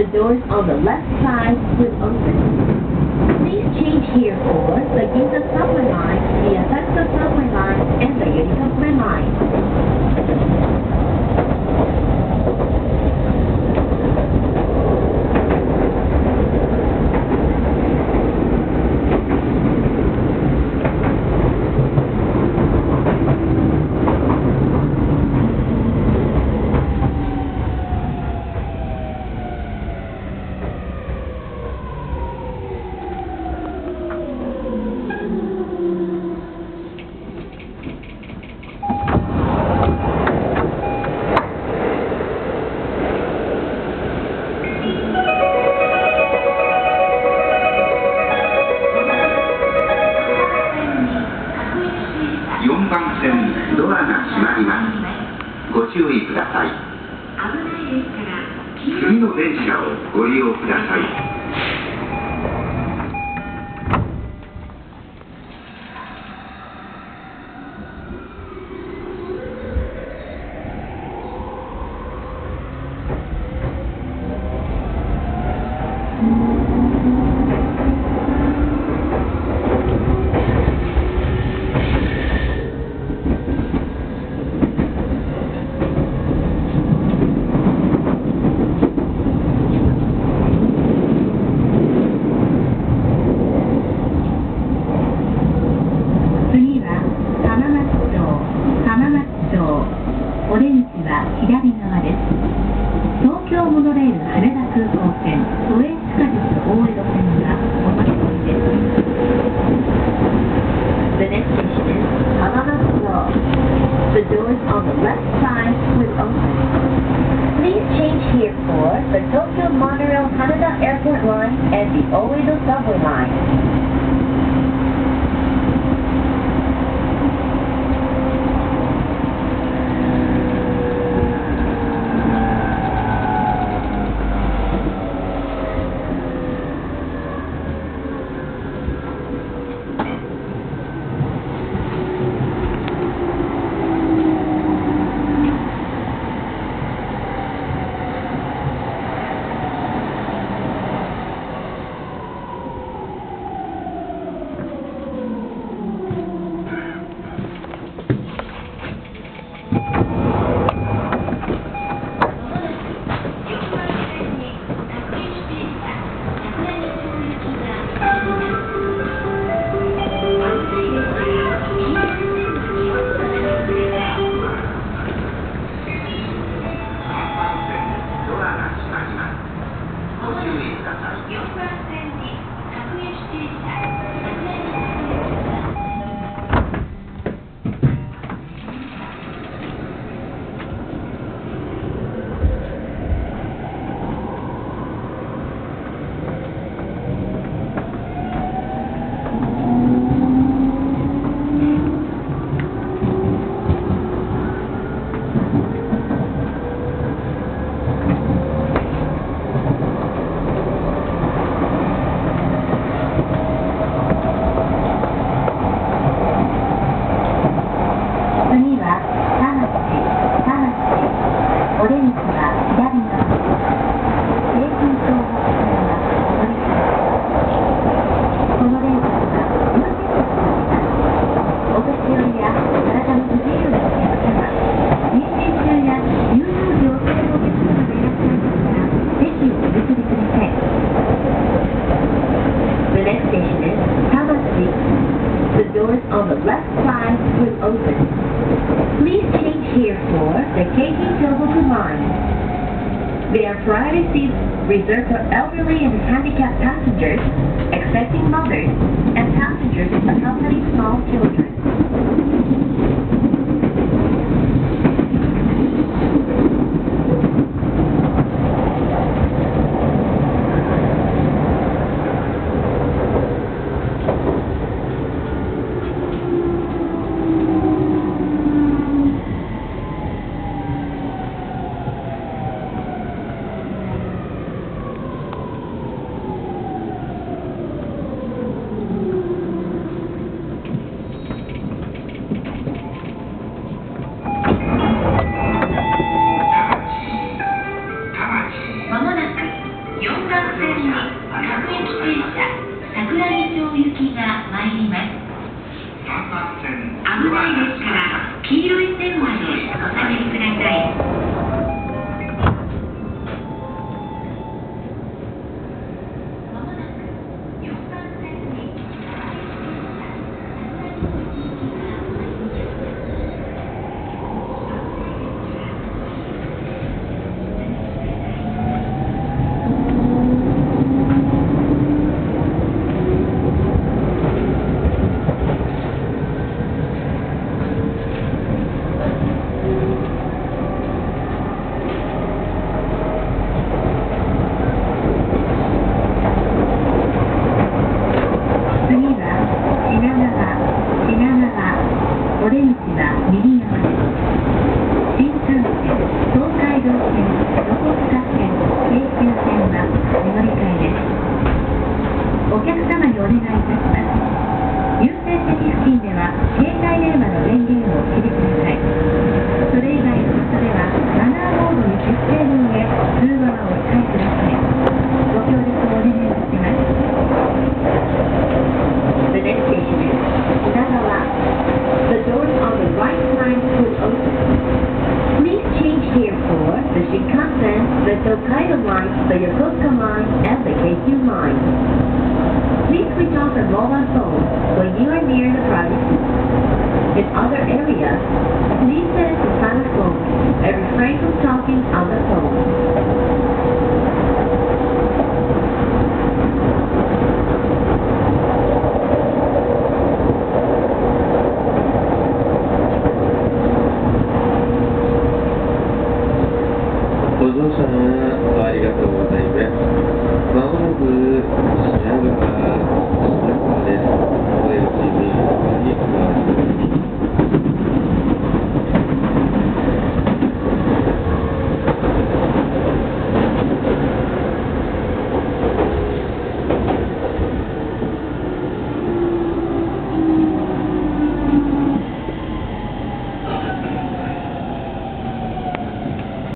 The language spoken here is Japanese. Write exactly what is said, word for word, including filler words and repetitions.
The doors on the left side will open. Please change here for the Ginza subway line, the Asakusa subway line, and the Yuri subway line. よんばん線ドアが閉まります。ご注意ください。次の電車をご利用ください。 オレンジは左側です。東京モノレール羽田空港線都営地下鉄大江戸線がお乗り込みです。The next station is Hamamatsu. The doors on the left side will open. Please change here for the Tokyo Monorail Haneda Airport Line and the Oedo Subway Line. They are priority seats reserved for elderly and handicapped passengers, expecting mothers, and passengers accompanying small children. 各駅停車桜木町行きが参ります。危ないですから黄色い線までお下がりください。 お出口は右側です。新幹線、東海道線、横須賀線、京急線はお乗り換えです。お客様にお願いいたします。優先席付近では携帯電話の電源をお切りください。それ以外の場所ではマナーボードに設定の上、通話はお控えください。ご協力をお願いいたします。The next station is Nagawa. The doors on the right side will open. Please change here for the Shinkansen, the Tokaido line, the Yokosuka line, and the Keikyu line. Please switch off your mobile phone when you are near the private seat. In other areas, please set it to silent mode and refrain from talking on the phone. ご乗車ありがとうございます。